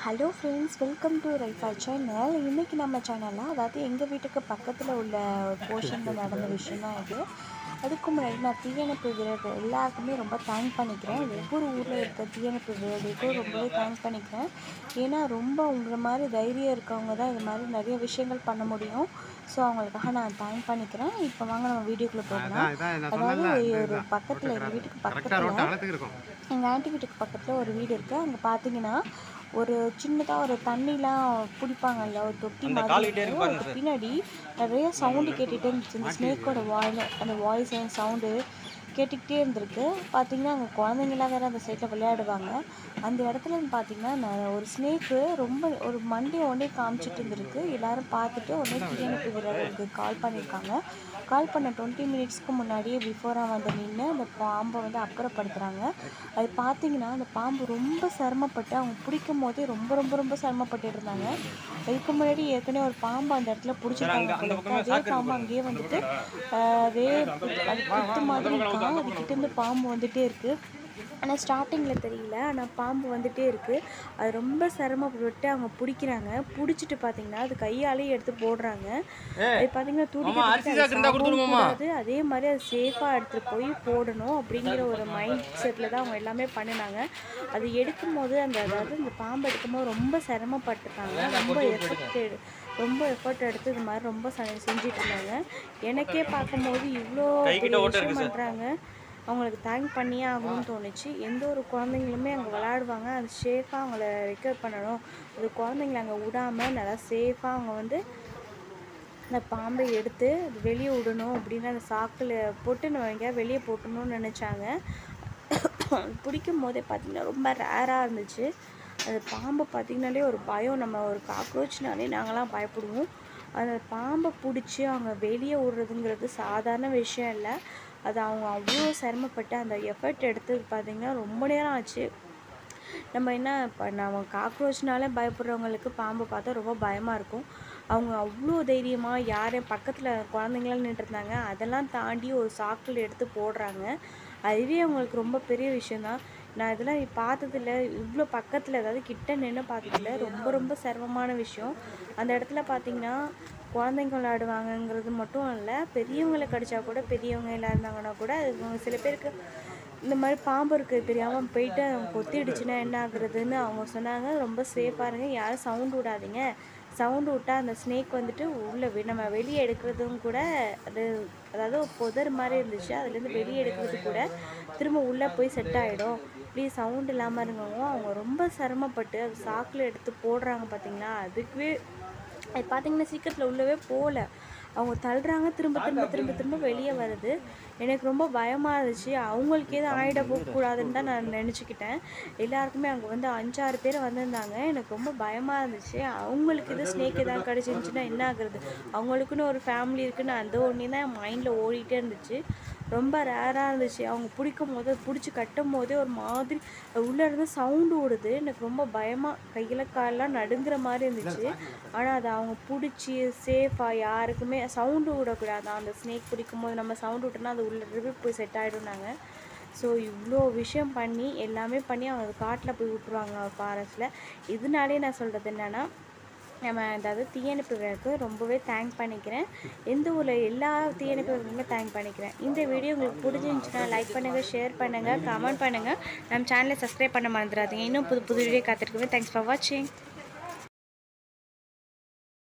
Hello friends, welcome to ரைஃபா channel. இன்றைக்கி நம்ம சேனலில் அதாவது எங்கள் வீட்டுக்கு பக்கத்தில் உள்ள ஒரு போர்ஷனில் நடந்த விஷயம் தான் இது. அதுக்கு முன்னாடி நான் தீயணைப்பு வீரர்கள் எல்லாருக்குமே ரொம்ப தேங்க் பண்ணிக்கிறேன். ஒவ்வொரு ஊரில் இருக்க தீயணைப்பு வீரர்களுக்கும் ரொம்பவே தேங்க் பண்ணிக்கிறேன். ஏன்னா ரொம்ப உங்களை மாதிரி தைரியம் இருக்கவங்க தான் இது மாதிரி நிறைய விஷயங்கள் பண்ண முடியும். ஸோ அவங்களுக்காக நான் தேங்க் பண்ணிக்கிறேன். இப்போ வாங்க நம்ம வீடியோக்குள்ளே போகலாம். அதாவது ஒரு பக்கத்தில் எங்கள் வீட்டுக்கு பக்கத்தில் எங்கள் ஆண்டி வீட்டுக்கு பக்கத்தில் ஒரு வீடு இருக்குது. அங்கே பார்த்தீங்கன்னா ஒரு சின்னதாக ஒரு தண்ணிலாம் பிடிப்பாங்கல்ல, ஒரு தொட்டி மாதிரி இருக்குது. அதுக்கு பின்னாடி நிறைய சவுண்டு கேட்டுகிட்டே இருந்துச்சு. இந்த ஸ்னேக்கோட அந்த வாய்ஸ் சவுண்டு கேட்டுக்கிட்டே இருந்திருக்கு. பார்த்திங்கன்னா அங்கே குழந்தைங்களாம் வேறு அந்த சைடில் விளையாடுவாங்க. அந்த இடத்துல பார்த்திங்கன்னா ஒரு ஸ்னேக்கு ரொம்ப ஒரு மண்டையை ஒன்றே காமிச்சிட்டு இருந்திருக்கு. எல்லோரும் பார்த்துட்டு உடனே தீயணைப்பு வீரர்களுக்கு கால் பண்ணியிருக்காங்க. கால் பண்ண 20 மினிட்ஸ்க்கு முன்னாடியே பிஃபோராக வந்து நின்று அந்த பாம்பை வந்து அப்புறப்படுத்துகிறாங்க. அது பார்த்திங்கன்னா அந்த பாம்பு ரொம்ப சிரமப்பட்டு அவங்க பிடிக்கும் போதே ரொம்ப ரொம்ப ரொம்ப சிரமப்பட்டு இருந்தாங்க. இதுக்கு முன்னாடி ஏற்கனவே ஒரு பாம்பு அந்த இடத்துல பிடிச்சிருக்காங்க போல இருக்கு. அதே பாம்பு அங்கேயே வந்துட்டு அதே அது குத்து மாதிரி இருக்கான். அதுக்கிட்டேருந்து பாம்பு வந்துகிட்டே இருக்குது. ஆனால் ஸ்டார்டிங்கில் தெரியல, ஆனால் பாம்பு வந்துகிட்டே இருக்குது. அது ரொம்ப சிரமப்பட்டு அவங்க பிடிக்கிறாங்க. பிடிச்சிட்டு பார்த்திங்கன்னா அது கையாலேயே எடுத்து போடுறாங்க. அது பார்த்திங்கன்னா கூடாது, அதே மாதிரி அது சேஃபாக எடுத்துகிட்டு போய் போடணும் அப்படிங்கிற ஒரு மைண்ட் செட்டில் தான் அவங்க எல்லாமே பண்ணினாங்க. அது எடுக்கும்போது அதாவது இந்த பாம்பு எடுக்கும்போது ரொம்ப சிரமப்பட்டுருக்காங்க. ரொம்ப எஃபர்ட் எடுத்து இது மாதிரி ரொம்ப செஞ்சிட்டு இருந்தாங்க. எனக்கே பார்க்கும்போது இவ்வளோ விஷயம் பண்ணுறாங்க, அவங்களுக்கு தேங்க் பண்ணியே ஆகணும்னு தோணுச்சு. எந்த ஒரு குழந்தைங்களுமே அங்கே விளையாடுவாங்க, அது சேஃபாக அவங்கள ரெக்கவர் பண்ணணும், அது குழந்தைங்கள அங்கே விடாமல் நல்லா சேஃபாக அவங்க வந்து அந்த பாம்பை எடுத்து வெளியே விடணும் அப்படின்னு அந்த சாக்கில் போட்டு நம்ம எங்கேயாவது வெளியே போட்டணும்னு நினச்சாங்க. பிடிக்கும் போதே பார்த்திங்கன்னா ரொம்ப ரேராக இருந்துச்சு. அந்த பாம்பை பார்த்திங்கனாலே ஒரு பயம், நம்ம ஒரு காக்ரோச்னாலே நாங்களாம் பயப்படுவோம். அந்த பாம்பை பிடிச்சி அவங்க வெளியே விடுறதுங்கிறது சாதாரண விஷயம் இல்லை. அது அவங்க அவ்வளோ சிரமப்பட்டு அந்த எஃபர்ட் எடுத்தது பார்த்திங்கன்னா ரொம்ப நேரம் ஆச்சு. நம்ம என்ன இப்போ நம்ம காக்ரோச்னாலே பயப்படுறவங்களுக்கு பாம்பை பார்த்தா ரொம்ப பயமாக இருக்கும். அவங்க அவ்வளோ தைரியமாக யாரையும் பக்கத்தில் குழந்தைங்களாம் நின்றுருந்தாங்க, அதெல்லாம் தாண்டி ஒரு சாக்கில் எடுத்து போடுறாங்க. அதுவே அவங்களுக்கு ரொம்ப பெரிய விஷயந்தான். நான் இதெல்லாம் பார்த்ததில்ல, இவ்வளோ பக்கத்தில் அதாவது கிட்ட நின்று பார்த்ததில்ல. ரொம்ப ரொம்ப சிரமமான விஷயம். அந்த இடத்துல பார்த்திங்கன்னா குழந்தைங்க விளையாடுவாங்கங்கிறது மட்டும் இல்லை, பெரியவங்களை கடிச்சா கூட, பெரியவங்க எல்லாம் இருந்தாங்கன்னா கூட சில பேருக்கு இந்த மாதிரி பாம்பு இருக்குது தெரியாமல் போயிட்டு அவங்க கொத்திடுச்சுன்னா என்ன ஆகுறதுன்னு அவங்க சொன்னாங்க. ரொம்ப சேஃபாக இருங்க, யாரும் சவுண்டு விடாதீங்க, சவுண்டு விட்டால் அந்த ஸ்னேக் வந்துட்டு உள்ளே நம்ம வெளியே எடுக்கிறதும் கூட அதாவது புதர் மாதிரி இருந்துச்சு, அதுலேருந்து வெளியே எடுக்கிறது கூட திரும்ப உள்ளே போய் செட் ஆகிடும். ப்ளீஸ் சவுண்ட் இல்லாமல் இருங்கவங்க. அவங்க ரொம்ப சிரமப்பட்டு அது சாக்கில் எடுத்து போடுறாங்க. பார்த்திங்கன்னா அதுவே அது பார்த்திங்கன்னா சீக்கிரத்தில் உள்ளவே போகல, அவங்க தள்ளுறாங்க, திரும்ப திரும்ப திரும்ப திரும்ப வெளியே வருது. எனக்கு ரொம்ப பயமாக இருந்துச்சு. அவங்களுக்கு எதுவும் ஆகிட போகக்கூடாதுன்னு தான் நான் நினச்சிக்கிட்டேன். எல்லாருக்குமே அங்கே வந்து 5-6 பேர் வந்திருந்தாங்க. எனக்கு ரொம்ப பயமாக இருந்துச்சு. அவங்களுக்கு எதுவும் ஸ்னேக் எதாவது கிடச்சிருந்துச்சின்னா என்ன ஆகுறது, அவங்களுக்குன்னு ஒரு ஃபேமிலி இருக்குன்னு அந்த ஒன்றே தான் என் மைண்டில் ஓடிட்டே இருந்துச்சு. ரொம்ப ரேராக இருந்துச்சு. அவங்க பிடிக்கும் போது பிடிச்சி கட்டும் போதே ஒரு மாதிரி உள்ளேருந்து சவுண்டு விடுது. எனக்கு ரொம்ப பயமாக கையில் காலெலாம் நடுங்கிற மாதிரி இருந்துச்சு. ஆனால் அதை அவங்க பிடிச்சி சேஃபாக யாருக்குமே சவுண்டு விடக்கூடாது. அந்த ஸ்னேக் பிடிக்கும் போது நம்ம சவுண்டு விட்டோன்னா அது உள்ளே போய் செட் ஆகிடும்னாங்க. ஸோ இவ்வளோ விஷயம் பண்ணி எல்லாமே பண்ணி அவங்க காட்டில் போய் விட்டுருவாங்க ஃபாரஸ்ட்டில். இதனாலே நான் சொல்கிறது என்னென்னா, நம்ம அதாவது தீயணைப்பு வீரருக்கு ரொம்பவே தேங்க் பண்ணிக்கிறேன். எந்த ஊரில் எல்லா தீயணைப்பு வீரர்களுமே தேங்க் பண்ணிக்கிறேன். இந்த வீடியோ உங்களுக்கு பிடிச்சிருந்துச்சுன்னா லைக் பண்ணுங்கள், ஷேர் பண்ணுங்கள், கமெண்ட் பண்ணுங்கள். நம்ம சேனலை சப்ஸ்கிரைப் பண்ண மறந்துடாதீங்க. இன்னும் புது புது வீடியோ காத்திருக்குமே. தேங்க்ஸ் ஃபார் வாட்சிங்.